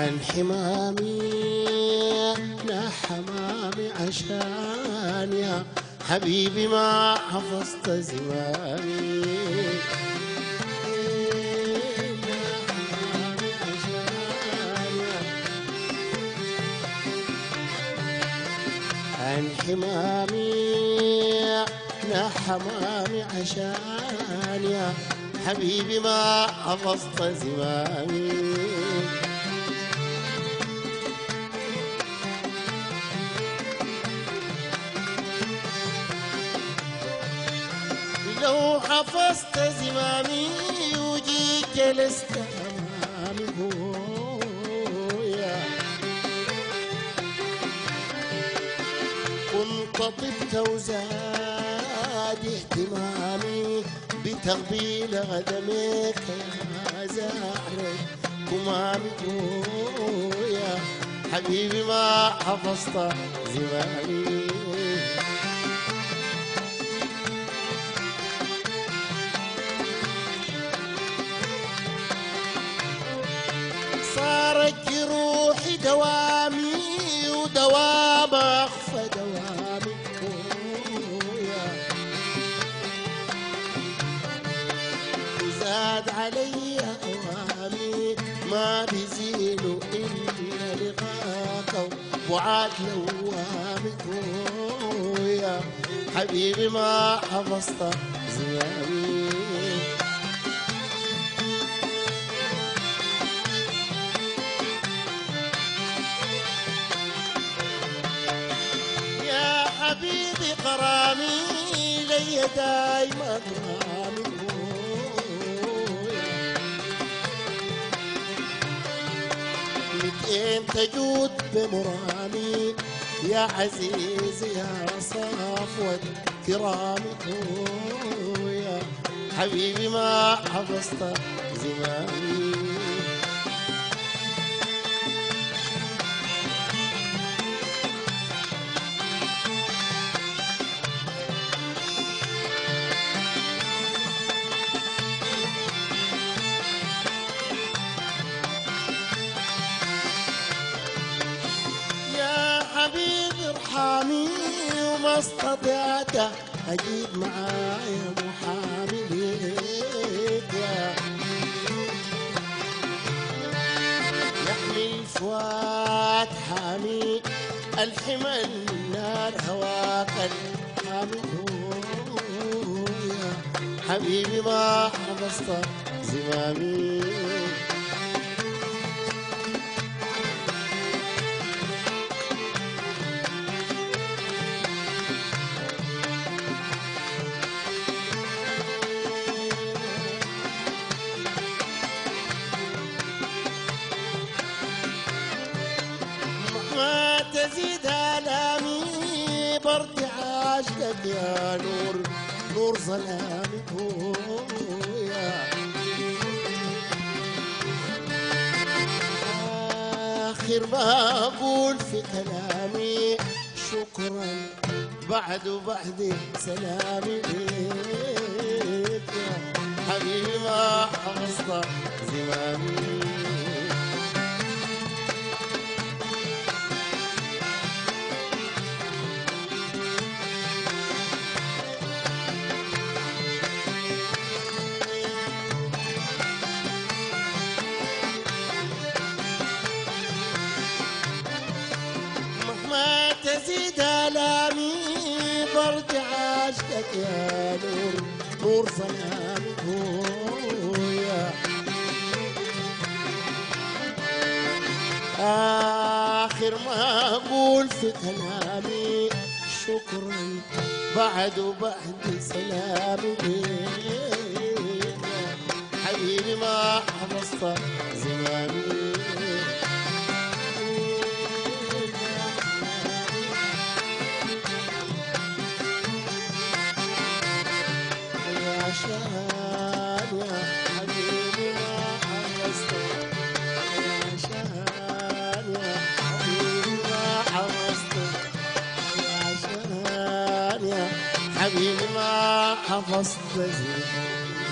حمامي يا حمامي عشان يا حبيبي ما حفظت زمامي. عن حمامي يا حمامي عشان يا حبيبي ما حفظت زمامي. لو حفظت زمامي وجيت جلست أمامي هويا كنت طبت وزاد اهتمامي بتقبيل قدميك يا زهرة كمامي هويا حبيبي ما حفظت زمامي. صارت جروحي دوامي ودوام أخفى دوامي وزاد علي أوامي ما بيزيلوا إلا لقاك وبعاد لوامي يا حبيبي ما حفظت زمامي. حبيبي غرامي لي دايما غرامي متين تجود بمرامي يا عزيزي يا صفوة كرامي يا حبيبي ما حفظت زمامي. حبيبي ارحمي وما استطعت اجيب معايا محامي ليك يحمي الفؤاد حامي الحمل النار هواك الحامي يا حبيبي ما حفظت زمامي. ما تزيد آلامي بارتعاشك يا نور نور ظلامي هويا آخر ما أقول في كلامي شكرا بعد سلامي ليك يا حبيبي ما حفظت زمامي. ما تزيد آلامي بارتعاشك يا نور نور ظلامي هويا آخر ما أقول في كلامي شكرا بعد سلامي ليك حبيبي ما حفظت زمامي. عشان يا حبيبي ما حفظت عشان يا حبيبي ما حفظت عشان يا حبيبي ما حفظت